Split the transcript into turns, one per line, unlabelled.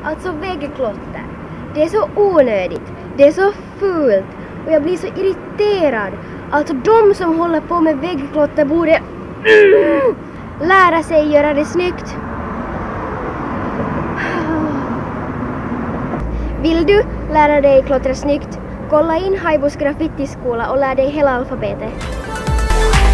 Alltså väggklotter. Det är så onödigt. Det är så fult. Och jag blir så irriterad. Alltså de som håller på med väggklotter borde lära sig göra det snyggt. Vill du lära dig klottra snyggt? Kolla in Haibos graffitiskola och lär dig hela alfabetet.